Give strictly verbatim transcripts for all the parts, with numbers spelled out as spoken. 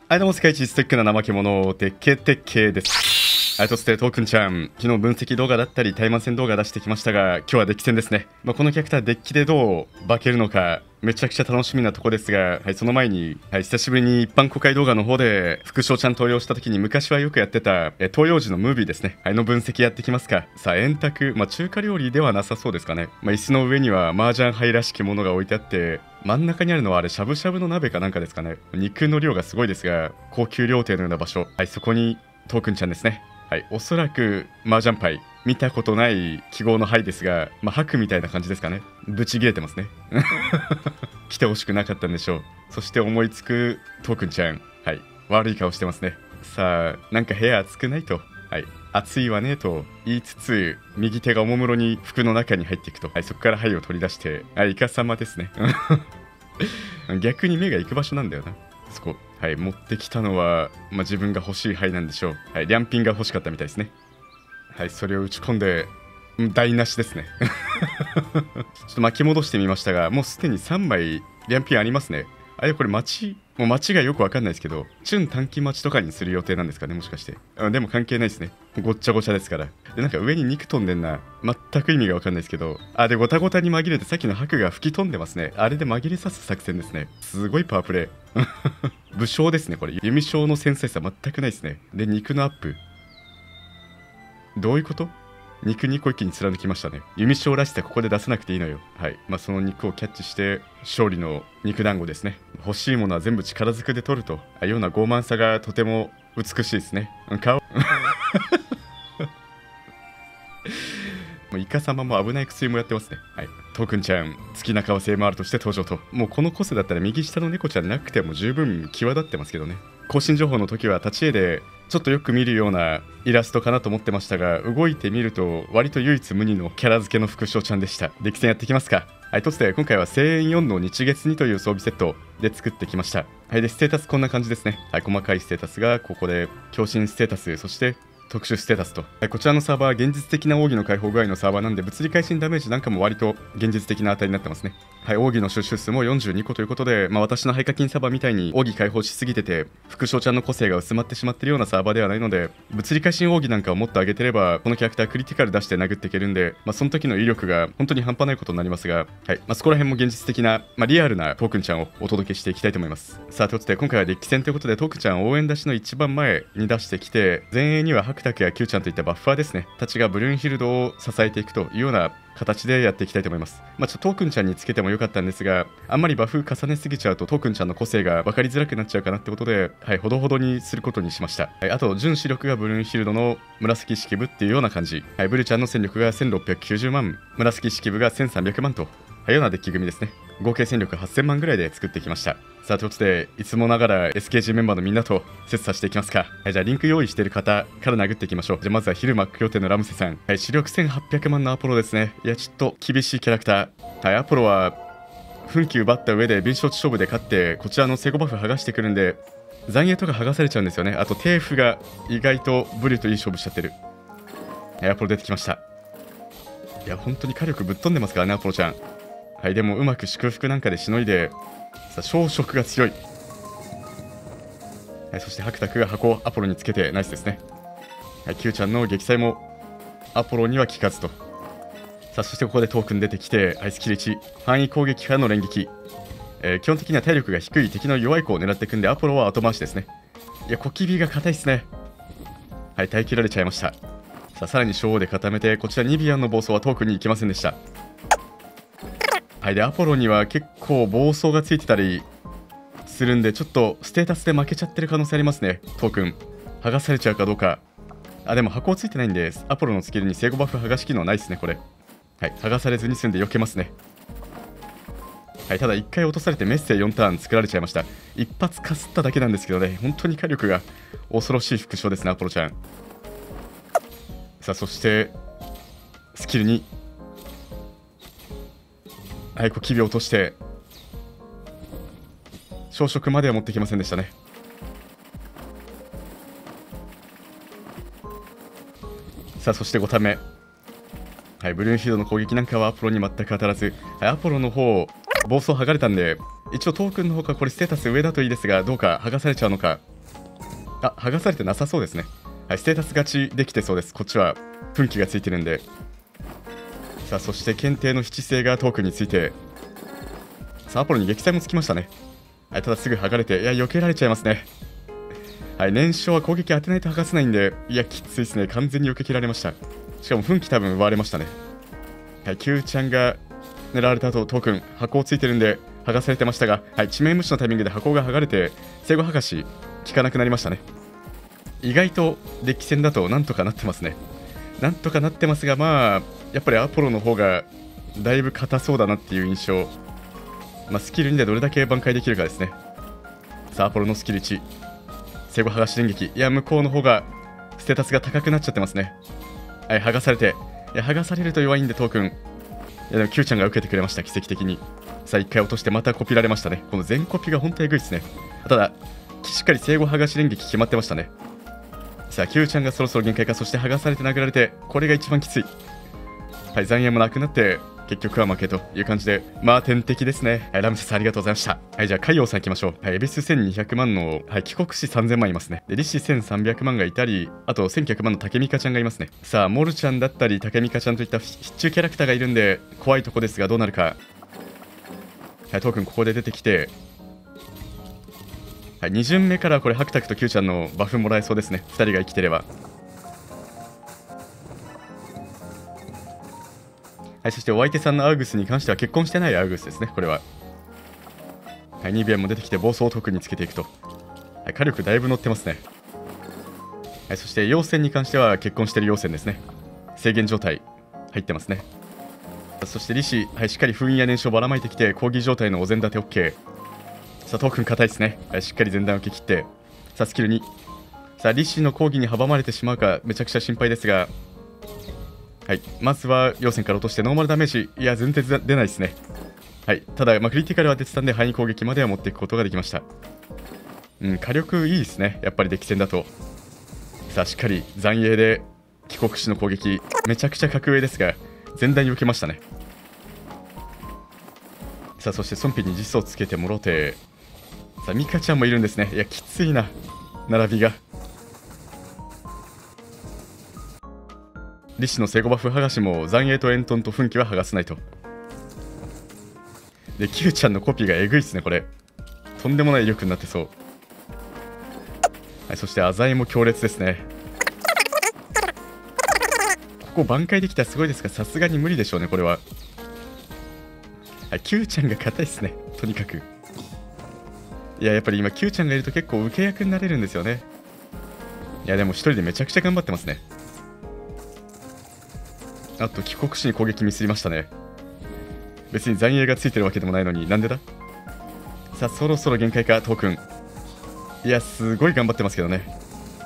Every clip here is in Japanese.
はい、どうも、世界一ストイックな怠け者、てっけてっけです。はい、そして、トークンちゃん、昨日分析動画だったり、対マン戦動画出してきましたが、今日はデッキ戦ですね。まあ、このキャラクター、デッキでどう化けるのか、めちゃくちゃ楽しみなとこですが、はい、その前に、はい、久しぶりに一般公開動画の方で、副将ちゃん登用した時に昔はよくやってた、え東洋時のムービーですね。はい、の分析やってきますか。さあ、円卓、まあ、中華料理ではなさそうですかね。まあ、椅子の上には麻雀牌らしきものが置いてあって、真ん中にあるのはあれしゃぶしゃぶの鍋かなんかですかね。肉の量がすごいですが、高級料亭のような場所、はい、そこにトークンちゃんですね。はい、おそらく麻雀牌見たことない記号の牌ですが、まあ、白みたいな感じですかね。ブチ切れてますね。来てほしくなかったんでしょう。そして思いつくトークンちゃん、はい、悪い顔してますね。さあ、なんか部屋暑くないと、はい、暑いわねと言いつつ、右手がおもむろに服の中に入っていくと、はい、そこから牌を取り出して、あ、イカ様ですね。逆に目が行く場所なんだよな、そこ。はい、持ってきたのは、まあ、自分が欲しい牌なんでしょう。はい、リャンピンが欲しかったみたいですね。はい、それを打ち込んで、台無しですね。ちょっと巻き戻してみましたが、もうすでにさんまいリャンピンありますね。あれ、これ町、もう町がよくわかんないですけど、チュン短期町とかにする予定なんですかね、もしかして。あ、でも関係ないですね。ごっちゃごちゃですから。で、なんか上に肉飛んでんな。全く意味がわかんないですけど。あ、で、ごたごたに紛れてさっきの白が吹き飛んでますね。あれで紛れさす作戦ですね。すごいパワープレイ。武将ですね、これ。弓将の繊細さ全くないですね。で、肉のアップ。どういうこと？肉にこ一気に貫きましたね。弓将らしさここで出さなくていいのよ。はい。まあ、その肉をキャッチして勝利の肉団子ですね。欲しいものは全部力ずくで取るというような傲慢さがとても美しいですね。顔もうイカ様も危ない薬もやってますね。はい。トークンちゃん、好きな顔性もあるとして登場と。もうこの個性だったら右下の猫ちゃんなくても十分際立ってますけどね。更新情報の時は立ち絵でちょっとよく見るようなイラストかなと思ってましたが、動いてみると割と唯一無二のキャラ付けの副将ちゃんでした。デッキ戦やっていきますか。はい、として今回はせんえんよんの日月にという装備セットで作ってきました。はい、でステータスこんな感じですね。はい、細かいステータスがここで強心ステータス、そして特殊ステータスと、はい、こちらのサーバーは現実的な奥義の解放具合のサーバーなんで、物理会心ダメージなんかも割と現実的な値になってますね。はい、奥義の出手数もよんじゅうにこということで、まあ、私の廃課金サーバーみたいに奥義解放しすぎてて副将ちゃんの個性が薄まってしまってるようなサーバーではないので、物理会心奥義なんかをもっと上げてればこのキャラクタークリティカル出して殴っていけるんで、まあ、その時の威力が本当に半端ないことになりますが、はい、まあ、そこら辺も現実的な、まあ、リアルなトークンちゃんをお届けしていきたいと思います。さあ、ということで今回はデッキ戦ということで、トークンちゃん応援出しの一番前に出してきて、前衛には白卓や Q ちゃんといったバッファーですねたちがブルーンヒルドを支えていくというような形でやっていきたいと思います。まあ、ちょっとトークンちゃんにつけてもよかったんですが、あんまりバフ重ねすぎちゃうとトークンちゃんの個性が分かりづらくなっちゃうかなってことで、はい、ほどほどにすることにしました。はい、あと純視力がブルーンヒルドの紫式部っていうような感じ。はい、ブルちゃんの戦力がせんろっぴゃくきゅうじゅうまん、紫式部がせんさんびゃくまんというようなデッキ組ですね。合計戦力はっせんまんぐらいで作ってきました。さあ、ということでいつもながら エスケージー メンバーのみんなと切磋していきますか。はい、じゃあリンク用意している方から殴っていきましょう。じゃあまずは昼マック予定のラムセさん。はい、視力せんはっぴゃくまんのアポロですね。いや、ちょっと厳しいキャラクター。はい、アポロは奮起奪った上で敏捷勝負で勝ってこちらのセゴバフ剥がしてくるんで、残影とか剥がされちゃうんですよね。あとテーフが意外とブリュといい勝負しちゃってる。はい、アポロ出てきました。いや、本当に火力ぶっ飛んでますからね、アポロちゃん。はい、でもうまく祝福なんかでしのいで、さあ小食が強い。はい、そして白卓が箱をアポロにつけてナイスですね。はい、Q ちゃんの撃砕もアポロには効かずと。さあ、そしてここでトークン出てきて、はい、スキルいち範囲攻撃からの連撃、えー、基本的には体力が低い敵の弱い子を狙っていくんで、アポロは後回しですね。いや、小キビが硬いっすね。はい、耐え切られちゃいました。さあ、さらに小王で固めて、こちらニビアンの暴走はトークンに行きませんでした。はい、でアポロには結構暴走がついてたりするんで、ちょっとステータスで負けちゃってる可能性ありますね。トークン剥がされちゃうかどうか。あ、でも箱ついてないんでアポロのスキルに正誤バフ剥がし機能ないですね、これ。はい、剥がされずに済んで避けますね。はい、ただいっかい落とされてメッセよんターン作られちゃいました。一発かすっただけなんですけどね、本当に火力が恐ろしい副将ですね、アポロちゃん。さあ、そしてスキルにはい、こう機微を落として小食までは持ってきませんでしたね。さあ、そしてごターン目。はい、ブルーンヒードの攻撃なんかはアポロに全く当たらず、はい、アポロの方暴走剥がれたんで、一応トークンの方がこれステータス上だといいですが、どうか剥がされちゃうのか。 あ、剥がされてなさそうですね。はい、ステータス勝ちできてそうです。こっちは奮起がついてるんで。さあ、そして検定の七星がトークンについて、さあ、アポロに撃砕もつきましたね。はい、ただすぐ剥がれて、いや、避けられちゃいますね。はい、燃焼は攻撃当てないと剥がせないんで、いや、きついですね。完全に避け切られました。しかも奮起多分奪われましたね。はい、Q ちゃんが狙われた後、トークン、箱をついてるんで、剥がされてましたが、はい、致命無視のタイミングで箱が剥がれて、生後剥がし、効かなくなりましたね。意外とデッキ戦だとなんとかなってますね。なんとかなってますが、まあ、やっぱりアポロの方がだいぶ硬そうだなっていう印象。まあ、スキルにでどれだけ挽回できるかですね。さあ、アポロのスキルいち、生後剥がし電撃。いや、向こうの方がステータスが高くなっちゃってますね。はい、剥がされて、いや、剥がされると弱いんで、トークン。いや、でも Q ちゃんが受けてくれました、奇跡的に。さあ、いっかい落としてまたコピられましたね。この全コピが本当にえぐいですね。ただ、しっかり生後剥がし電撃決まってましたね。さあ、Q ちゃんがそろそろ限界か、そして剥がされて殴られて、これが一番きつい。はい、残影もなくなって、結局は負けという感じで、まあ天敵ですね。はい、ラムセスありがとうございました。はい、じゃあ海王さん行きましょう。はい、エビスせんにひゃくまんの、はい、帰国子さんぜんまんいますね。で、リシせんさんびゃくまんがいたり、あとせんきゅうひゃくまんのタケミカちゃんがいますね。さあ、モルちゃんだったり、タケミカちゃんといった必中キャラクターがいるんで、怖いとこですがどうなるか。はい、トークンここで出てきて、はい、に巡目からこれハクタクと Q ちゃんのバフもらえそうですね。ふたりが生きてれば。はい、そしてお相手さんのアウグスに関しては結婚してないアウグスですね、これは。はい、ニビアンも出てきて暴走を特につけていくと。はい、火力だいぶ乗ってますね。はい、そして妖精に関しては結婚してる妖精ですね。制限状態入ってますね。そしてリシ、はい、しっかり封印や燃焼ばらまいてきて、抗議状態のお膳立て OK。さあ、トークン硬いですね。はい、しっかり前段受け切って、さあ、スキルに。さあ、リシの抗議に阻まれてしまうか、めちゃくちゃ心配ですが、はい、まずは陽線から落としてノーマルダメージ、いや、全然出ないですね。はい、ただ、まあ、クリティカルは出てたんで、範囲攻撃までは持っていくことができました。うん、火力いいですね、やっぱりデッキ戦だと。さあ、しっかり残影で帰国子の攻撃、めちゃくちゃ格上ですが、前段に受けましたね。さあ、そしてソンピに実装つけてもろて、さあ、ミカちゃんもいるんですね。いや、きついな、並びが。リシのセゴバフ剥がしも残影とエントンと奮起は剥がせないと。で、Q ちゃんのコピーがえぐいっすね、これ。とんでもない威力になってそう。はい、そしてアザイも強烈ですね。ここ挽回できたらすごいですが、さすがに無理でしょうね、これは。はい、Q ちゃんが硬いっすね、とにかく。いや、やっぱり今 Q ちゃんがいると結構受け役になれるんですよね。いや、でも一人でめちゃくちゃ頑張ってますね。あと帰国子に攻撃ミスりましたね。別に残影がついてるわけでもないのに、なんでだ。さあ、そろそろ限界か、トークン。いや、すごい頑張ってますけどね。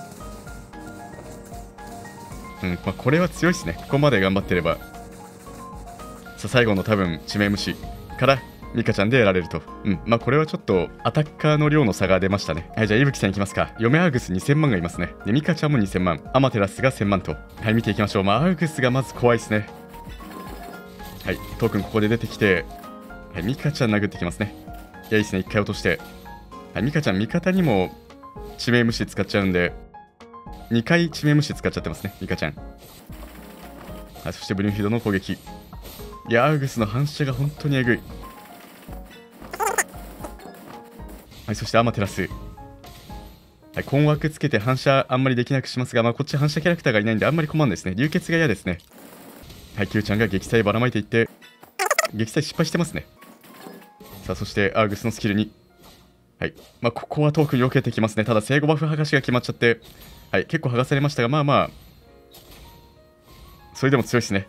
うん、まあ、これは強いですね。ここまで頑張ってれば。さあ、最後の多分致命無視からミカちゃんでやられると。うん、まあこれはちょっとアタッカーの量の差が出ましたね。はい、じゃあ伊吹さんいきますか。嫁アーグスにせんまんがいますね。で、ミカちゃんもにせんまん、アマテラスがせんまんと。はい、見ていきましょう。まあアーグスがまず怖いですね。はい、トークンここで出てきて、はい、ミカちゃん殴ってきますね。いや、いいですね、いっかい落として。はい、ミカちゃん味方にも致命無視使っちゃうんで、にかい致命無視使っちゃってますね、ミカちゃん。はい、そしてブリンフィードの攻撃。いや、アーグスの反射が本当にえぐい。はい、そしてアマテラス。はい、困惑つけて反射あんまりできなくしますが、まあ、こっち反射キャラクターがいないんであんまり困るんですね。流血が嫌ですね。はい、Q ちゃんが撃砕ばらまいていって、撃砕失敗してますね。さあ、そしてアーグスのスキルに。はい、まあ、ここはトークン避けてきますね。ただ、生後バフ剥がしが決まっちゃって、はい、結構剥がされましたが、まあまあ、それでも強いですね。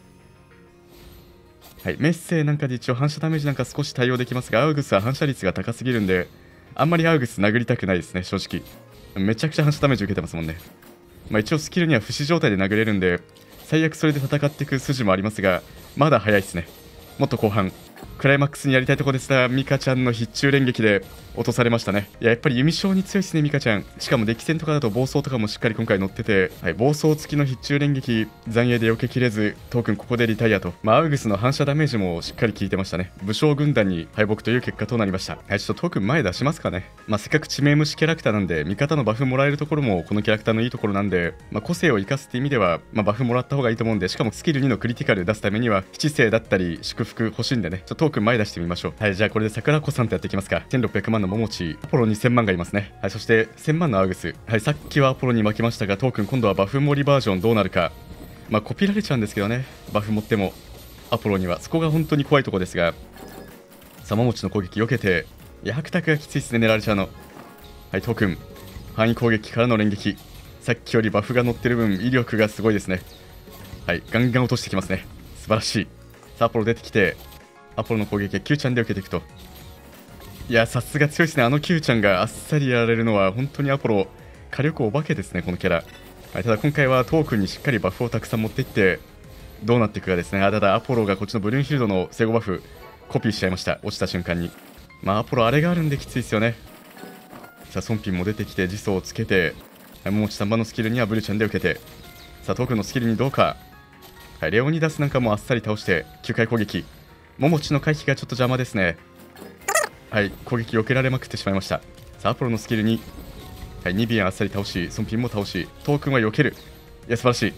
はい、メッセなんかで一応反射ダメージなんか少し対応できますが、アウグスは反射率が高すぎるんで、あんまりアウグス殴りたくないですね、正直。めちゃくちゃ反射ダメージ受けてますもんね。まあ、一応スキルには不死状態で殴れるんで、最悪それで戦っていく筋もありますが、まだ早いですね。もっと後半。 クライマックスにやりたいところですが、ミカちゃんの必中連撃で落とされましたね。いや、やっぱり弓将に強いですね、ミカちゃん。しかもデッキ戦とかだと暴走とかもしっかり今回乗ってて、はい、暴走付きの必中連撃、残影で避けきれず、トークンここでリタイアと、まあ、アウグスの反射ダメージもしっかり効いてましたね。武将軍団に敗北という結果となりました。はい、ちょっとトークン前出しますかね。まあ、せっかく致命虫キャラクターなんで、味方のバフもらえるところもこのキャラクターのいいところなんで、まあ、個性を生かすって意味では、まあ、バフもらった方がいいと思うんで、しかもスキルにのクリティカル出すためには、七星だったり祝福欲しいんでね、ちょっとトークン前出してみましょう。はい、じゃあこれで桜子さんとやっていきますか。せんろっぴゃくまんのモモチ、アポロにせんまんがいますね。はい、そしてせんまんのアウグス。はい、さっきはアポロに負けましたが、トークン今度はバフ盛りバージョンどうなるか。まあ、コピられちゃうんですけどね、バフ持っても、アポロには。そこが本当に怖いところですが、さあ、モモチの攻撃避けて、いや、白卓がきついですね、狙われちゃうの。はい、トークン、範囲攻撃からの連撃。さっきよりバフが乗ってる分、威力がすごいですね。はい、ガンガン落としてきますね。素晴らしい。さあ、アポロ出てきて、アポロの攻撃は Q ちゃんで受けていくと。いや、さすが強いですね。あの Q ちゃんがあっさりやられるのは本当にアポロ火力お化けですね、このキャラ。はい、ただ今回はトークンにしっかりバフをたくさん持っていってどうなっていくかですね。あ、ただアポロがこっちのブルーンヒルドの正誤バフコピーしちゃいました。落ちた瞬間に。まあアポロあれがあるんできついですよね。さあ、ソンピンも出てきて自走をつけて、はい、ももちさんばんのスキルにはブルーちゃんで受けて、さあトークンのスキルにどうか。はい、レオニダスなんかもあっさり倒してきゅうかい攻撃。ももちの回避がちょっと邪魔ですね。はい、攻撃避けられまくってしまいました。さあ、アポロのスキルに、はい、ニビアンあっさり倒し、ソンピンも倒し、トークンは避ける。いや、素晴らしい。い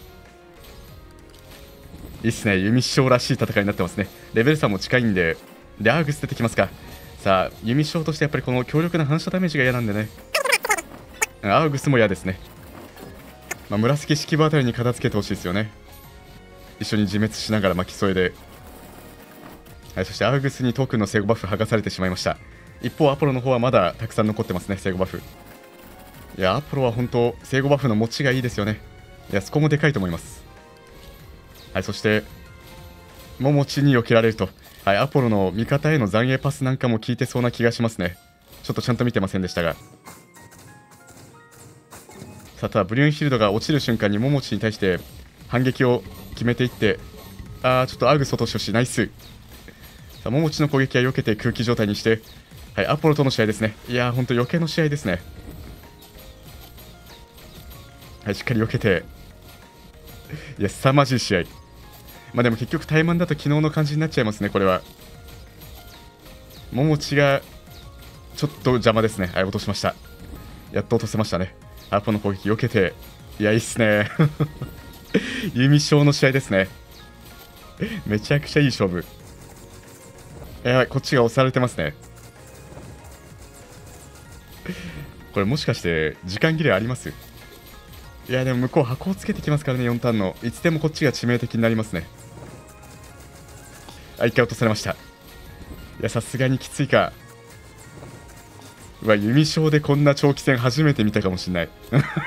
いっすね、弓将らしい戦いになってますね。レベル差も近いんで、で、アーグス出てきますか。さあ、弓将としてやっぱりこの強力な反射ダメージが嫌なんでね。アーグスも嫌ですね。まあ、紫式部あたりに片付けてほしいですよね。一緒に自滅しながら巻き添えで。はい、そしてアウグスにトークンの正誤バフ剥がされてしまいました。一方アポロの方はまだたくさん残ってますね、正誤バフ。いや、アポロは本当正誤バフの持ちがいいですよね。いや、そこもでかいと思います。はい、そしてももちに避けられると。はい、アポロの味方への残影パスなんかも効いてそうな気がしますね。ちょっとちゃんと見てませんでしたが。さあ、ただブリューンヒルドが落ちる瞬間にももちに対して反撃を決めていって、あー、ちょっとアウグス落としよし、ナイス。さあ、ももちの攻撃は避けて空気状態にして、はい、アポロとの試合ですね。いやー、ほんと余計の試合ですね。はい、しっかり避けて、いや、凄まじい試合。まあでも結局、怠慢だと昨日の感じになっちゃいますね、これは。ももちがちょっと邪魔ですね。はい、落としました。やっと落とせましたね。アポの攻撃避けて、いや、いいっすね。弓将の試合ですね。めちゃくちゃいい勝負。やばい、こっちが押されてますね。これもしかして時間切れあります？いや、でも向こう箱をつけてきますからね、よんターンの。いつでもこっちが致命的になりますね。あ、いっかい落とされました。いや、さすがにきついか。うわ、弓将でこんな長期戦初めて見たかもしれない。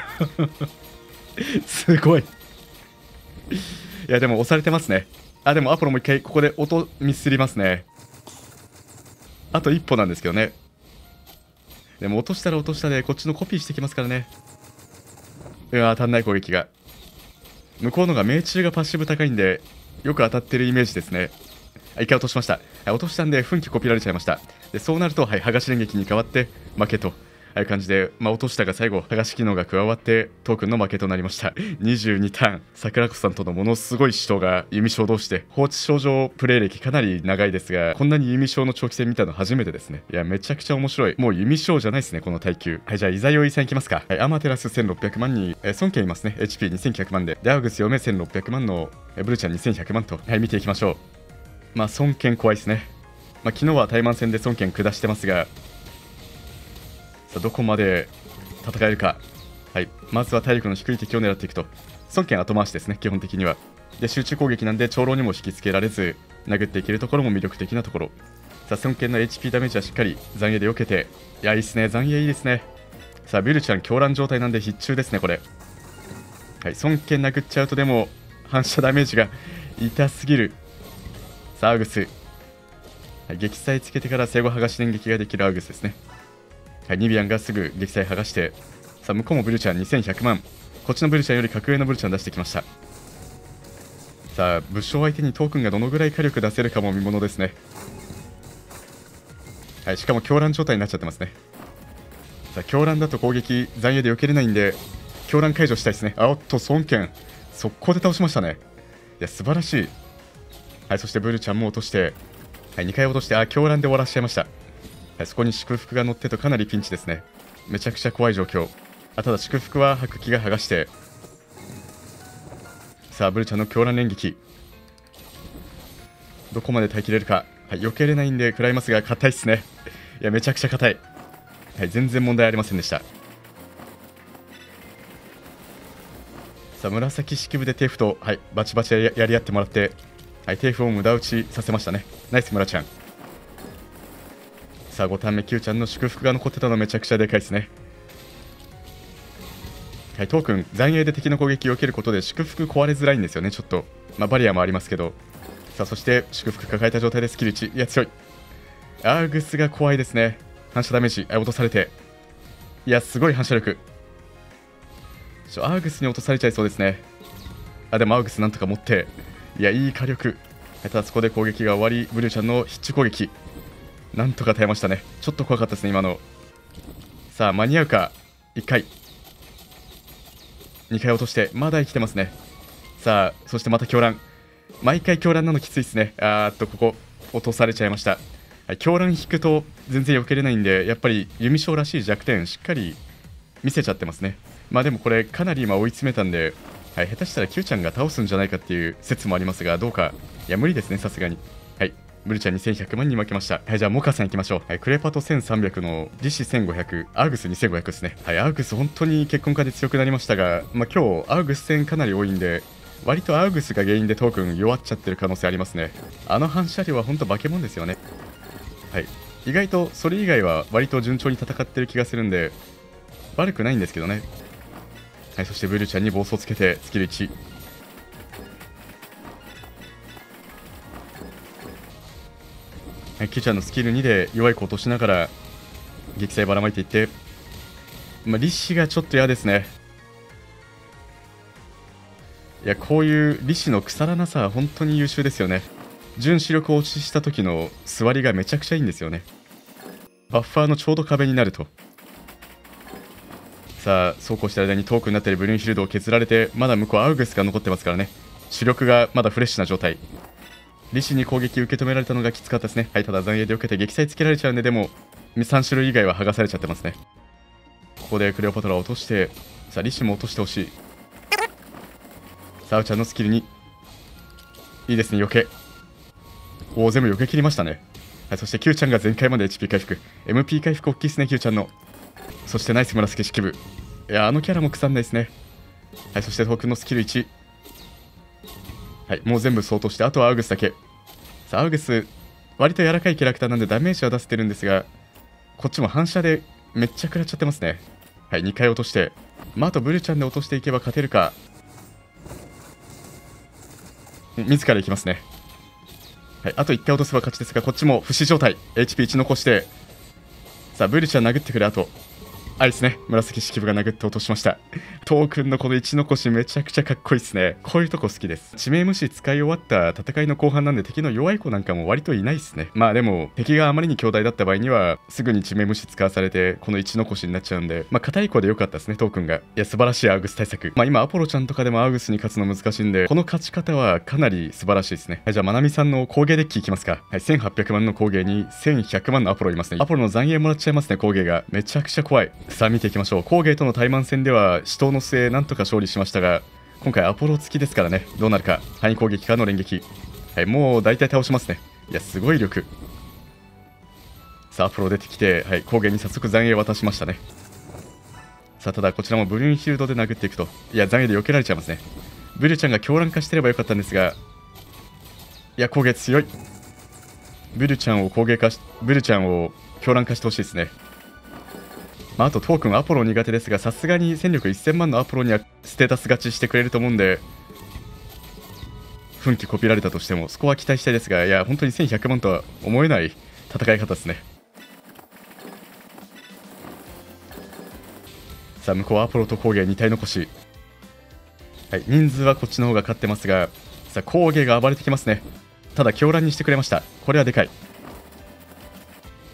すごい。いや、でも押されてますね。あ、でもアポロもう一回ここで音ミスりますね。あと一歩なんですけどね。でも落としたら落としたでこっちのコピーしてきますからね。うわ、足んない攻撃が。向こうのが命中がパッシブ高いんでよく当たってるイメージですね。一回落としました。落としたんで奮起コピーられちゃいました。でそうなると、はい、剥がし連撃に変わって負けとああいう感じで、まあ、落としたが最後剥がし機能が加わってトークンの負けとなりました。にじゅうにターン、桜子さんとのものすごい死闘が弓将同士で、放置症状プレイ歴かなり長いですが、こんなに弓将の長期戦見たの初めてですね。いや、めちゃくちゃ面白い。もう弓将じゃないですね、この耐久。はい、じゃあイザヨイさんいきますか。はい、アマテラスせんろっぴゃくまんに、えー、孫権いますね。 エイチピーにせんきゅうひゃく 万で、でアウグス嫁せんろっぴゃくまんの、えー、ブルちゃんにせんひゃくまんと、はい、見ていきましょう。まあ孫権怖いですね。まあ、昨日は対マン戦で孫権下してますが、さあどこまで戦えるか。はい、まずは体力の低い敵を狙っていくと。孫権後回しですね、基本的には。で集中攻撃なんで長老にも引きつけられず殴っていけるところも魅力的なところ。さあ孫権の エイチピー ダメージはしっかり残影で避けて、いや、いいですね、残影いいですね。さあビルちゃん狂乱状態なんで必中ですね、これ。はい、孫権殴っちゃうとでも反射ダメージが痛すぎる。さあアウグス、はい、撃砕つけてから正誤剥がし連撃ができるアウグスですね。はい、ニビアンがすぐ撃砕剥がして、さあ向こうもブルちゃんにせんひゃくまん、こっちのブルちゃんより格上のブルちゃん出してきました。さあ武将相手にトークンがどのぐらい火力出せるかも見ものですね。 はい、しかも狂乱状態になっちゃってますね。さあ狂乱だと攻撃残影で避けれないんで狂乱解除したいですね。あおっと孫権速攻で倒しましたね。いや素晴らしい。はい、そしてブルちゃんも落として、はい、にかい落として、あ狂乱で終わらしちゃいました。はい、そこに祝福が乗ってとかなりピンチですね。めちゃくちゃ怖い状況。あただ祝福は白気が剥がして、さあブルちゃんの狂乱連撃どこまで耐えきれるか。はい、避けれないんで食らいますが硬いっすね。いやめちゃくちゃ硬い。はい、全然問題ありませんでした。さあ紫式部でテーフと、はい、バチバチ や, やり合ってもらって、はい、テーフを無駄打ちさせましたね。ナイス村ちゃん。さあごターン目 Q ちゃんの祝福が残ってたのめちゃくちゃでかいですね。はい、トークン残影で敵の攻撃を受けることで祝福壊れづらいんですよね。ちょっと、まあ、バリアもありますけど。さあそして祝福抱えた状態でスキルいち。いや強い。アーグスが怖いですね。反射ダメージ落とされて、いやすごい反射力。ちょアーグスに落とされちゃいそうですね。あでもアーグスなんとか持って、いやいい火力。ただそこで攻撃が終わり、ブルーちゃんの必中攻撃なんとか耐えましたね。ちょっと怖かったですね今の。さあ間に合うか。いっかいにかい落としてまだ生きてますね。さあそしてまた狂乱。毎回狂乱なのきついですね。あーっとここ落とされちゃいました。はい、狂乱引くと全然避けれないんで、やっぱり弓将らしい弱点しっかり見せちゃってますね。まあでもこれかなり今追い詰めたんで、はい、下手したら Q ちゃんが倒すんじゃないかっていう説もありますが、どうか。いや無理ですねさすがに。はい、ブルちゃんにせんひゃくまんに負けました。はい、じゃあモカさんいきましょう。はい、クレパトせんさんびゃくのリシせんごひゃく、アーグスにせんごひゃくですね。はい、アーグス本当に結婚化で強くなりましたが、まあ今日アーグス戦かなり多いんで、割とアーグスが原因でトークン弱っちゃってる可能性ありますね。あの反射量は本当化け物ですよね。はい、意外とそれ以外は割と順調に戦ってる気がするんで悪くないんですけどね。はい、そしてブルちゃんに暴走つけてスキルいち。はい、Q ちゃんのスキルにで弱い子落としながら撃砕ばらまいていって、まあ、リシがちょっと嫌ですね。いやこういうリシの腐らなさは本当に優秀ですよね。純視力を落ちした時の座りがめちゃくちゃいいんですよね。バッファーのちょうど壁になると。さあそうこうした間にトークになっているブルーンヒルドを削られて、まだ向こうアウグスが残ってますからね。主力がまだフレッシュな状態。リシに攻撃受け止められたのがきつかったですね。はい、ただ残影で受けて撃砕つけられちゃうんで、でもさん種類以外は剥がされちゃってますね。ここでクレオパトラを落として、さあリシも落としてほしい。さあウちゃんのスキルにいいですね。避け、おお全部避け切りましたね。はい、そして Q ちゃんが全開まで エイチピー 回復、 エムピー 回復大きいですね Q ちゃんの。そしてナイス紫式部。いやあのキャラも腐んないですね。はい、そしてトークンのスキルいち。はい、もう全部相当して、あとはアウグスだけ。さあアウグス割と柔らかいキャラクターなんでダメージは出せてるんですが、こっちも反射でめっちゃ食らっちゃってますね。はい、にかい落として、まあ、あとブルちゃんで落としていけば勝てるか。自らいきますね。はい、あといっかい落とせば勝ちですが、こっちも不死状態 エイチピーいち 残して、さあブルちゃん殴ってくれ。あとあいですね、紫式部が殴って落としました。トークンのこのいち残しめちゃくちゃかっこいいですね。こういうとこ好きです。致命無視使い終わった戦いの後半なんで、敵の弱い子なんかも割といないですね。まあでも敵があまりに強大だった場合にはすぐに致命無視使わされてこのいち残しになっちゃうんで、まあ硬い子で良かったですねトークンが。いや素晴らしいアーグス対策。まあ今アポロちゃんとかでもアーグスに勝つの難しいんで、この勝ち方はかなり素晴らしいですね。はい、じゃあまなみさんの工芸デッキいきますか。はい、せんはっぴゃくまんの工芸にせんひゃくまんのアポロいますね。アポロの残影もらっちゃいますね。工芸がめちゃくちゃ怖い。さあ見ていきましょう。工芸との対マン戦では死闘の末なんとか勝利しましたが、今回アポロ付きですからね、どうなるか。範囲攻撃からの連撃。はい、もう大体倒しますね。いやすごい力。さあアポロ出てきて、はい、工芸に早速残影渡しましたね。さあただこちらもブルーンヒールドで殴っていくと、いや残影で避けられちゃいますね。ブルちゃんが狂乱化してればよかったんですが、いや工芸強い。ブルちゃんを工芸化しブルちゃんを狂乱化してほしいですね。まあ、あとトークンアポロ苦手ですが、さすがに戦力せんまんのアポロにはステータス勝ちしてくれると思うんで、奮起こびられたとしてもそこは期待したいですが、いや本当にせんひゃくまんとは思えない戦い方ですね。さあ向こうはアポロと工芸に体残し。はい、人数はこっちの方が勝ってますが、さあ工芸が暴れてきますね。ただ狂乱にしてくれました。これはでかい。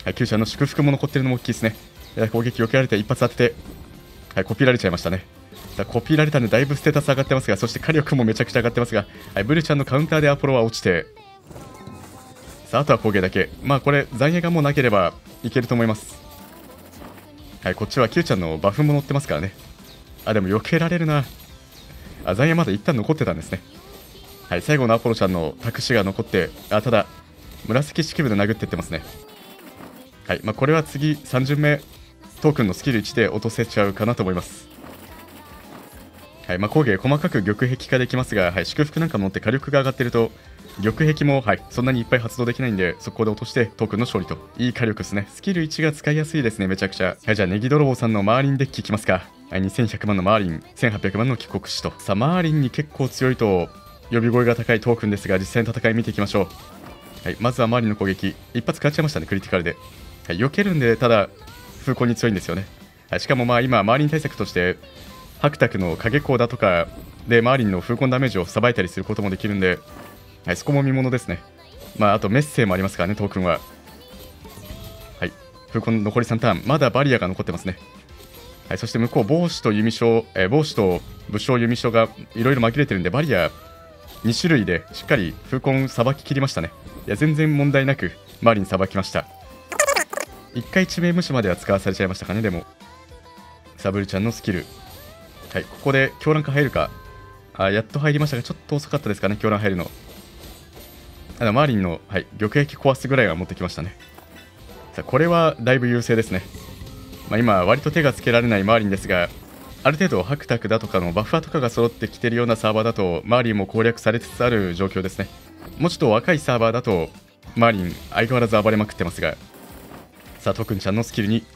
はい、Q ちゃんの祝福も残ってるのも大きいですね。攻撃避けられて一発当てて、はい、コピーられちゃいましたね。コピーられたんでだいぶステータス上がってますが、そして火力もめちゃくちゃ上がってますが、はい、ブルちゃんのカウンターでアポロは落ちて、さあ、あとは攻撃だけ。まあこれ残影がもうなければいけると思います。はい、こっちは Q ちゃんのバフも乗ってますからね。あ、でも避けられるな。あ、残影まだ一旦残ってたんですね。はい、最後のアポロちゃんの託しが残って、あ、ただ紫式部で殴ってってますね。はい、まあこれは次さん巡目トークンのスキルいちで落とせちゃうかなと思います。はい、まあ工芸細かく玉壁化できますが、はい、祝福なんか持って火力が上がってると玉壁も、はい、そんなにいっぱい発動できないんで、そこで落としてトークンの勝利と。いい火力ですね。スキルいちが使いやすいですね、めちゃくちゃ。はい、じゃあネギ泥棒さんのマーリンデッキいきますか。はい、にせんひゃくまんのマーリン、せんはっぴゃくまんの帰国士と。さあ、マーリンに結構強いと呼び声が高いトークンですが、実際の戦い見ていきましょう。はい、まずはマーリンの攻撃、一発食らっちゃいましたね、クリティカルで。はい、避けるんで、ただ風向に強いんですよね。はい、しかもまあ今マーリン対策としてハクタクの影光だとかでマーリンの風根ダメージをさばいたりすることもできるんで、はい、そこも見ものですね。まああとメッセーもありますからね、トークンは。はい、風根残りさんターン、まだバリアが残ってますね。はい、そして向こう帽子と弓将、えー、帽子と武将弓将がいろいろ紛れてるんで、バリアに種類でしっかり風根さばききりましたね。いや全然問題なくマーリンさばきました。いっかい致命無視までは使わされちゃいましたかね。でもサブルちゃんのスキル、はい、ここで狂乱化入るか。あ、やっと入りましたがちょっと遅かったですかね、狂乱入るの。あのマーリンの、はい、玉壁壊すぐらいは持ってきましたね。さあこれはだいぶ優勢ですね。まあ、今割と手がつけられないマーリンですが、ある程度ハクタクだとかのバッファーとかが揃ってきてるようなサーバーだとマーリンも攻略されつつある状況ですね。もうちょっと若いサーバーだとマーリン相変わらず暴れまくってますが、さあトクンちゃんのスキルに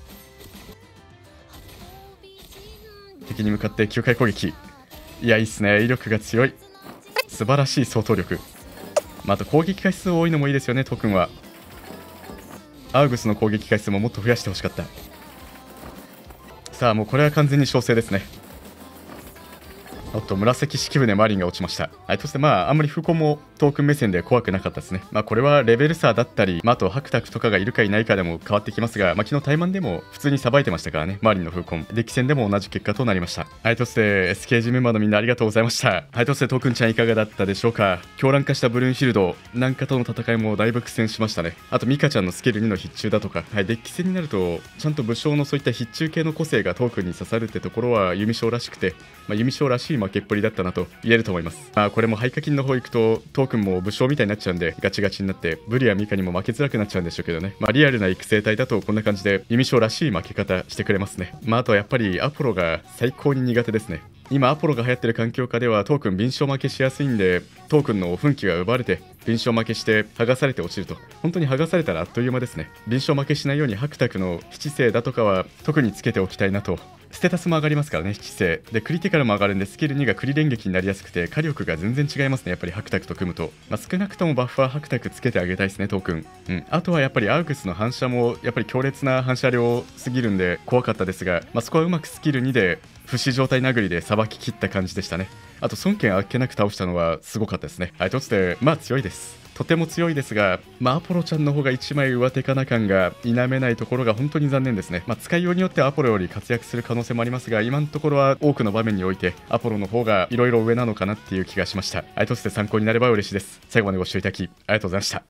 敵に向かってきゅうかい攻撃。いやいいっすね、威力が強い、素晴らしい相当力。まあ、あと攻撃回数多いのもいいですよね、トクンは。アウグスの攻撃回数ももっと増やしてほしかった。さあもうこれは完全に勝勢ですね。おっと紫式部でマーリンが落ちました。はい、そしてまああんまり風根もトークン目線で怖くなかったですね。まあこれはレベル差だったり、まあ、あとハクタクとかがいるかいないかでも変わってきますが、まあ、昨日タイマンでも普通にさばいてましたからね、マーリンの風根。デッキ戦でも同じ結果となりました。はい、そして エスケージー メンバーのみんなありがとうございました。はい、そしてトークンちゃんいかがだったでしょうか。狂乱化したブルーンシールドなんかとの戦いもだいぶ苦戦しましたね。あとミカちゃんのスキルにの必中だとか、はい、デッキ戦になるとちゃんと武将のそういった必中系の個性がトークンに刺さるってところは弓将らしくて、まあ、弓将らしい負けっぷりだったなと言えると思います。まあ、これも廃課金の方行くとトークンも武将みたいになっちゃうんでガチガチになってブリやミカにも負けづらくなっちゃうんでしょうけどね。まあリアルな育成体だとこんな感じで弓将らしい負け方してくれますね。まああとはやっぱりアポロが最高に苦手ですね。今アポロが流行ってる環境下ではトークン敏捷負けしやすいんで、トークンの奮起が奪われて敏捷負けして剥がされて落ちると、本当に剥がされたらあっという間ですね。敏捷負けしないようにハクタクの七星だとかは特につけておきたいなと。ステータスも上がりますからね、七星でクリティカルも上がるんで、スキルにがクリ連撃になりやすくて火力が全然違いますね、やっぱりハクタクと組むと。まあ、少なくともバッファーハクタクつけてあげたいですね、トークン。うん、あとはやっぱりアウグスの反射もやっぱり強烈な反射量すぎるんで怖かったですが、まあ、そこはうまくスキルにで不死状態殴りでさばききった感じでしたね。あと孫権あっけなく倒したのはすごかったですね。はい、としてまあ強いです、とても強いですが、まあ、アポロちゃんの方がいちまい上手かな感が否めないところが本当に残念ですね。まあ、使いようによってはアポロより活躍する可能性もありますが、今のところは多くの場面においてアポロの方がいろいろ上なのかなっていう気がしました。はい、として参考になれば嬉しいです。最後までご視聴いただきありがとうございました。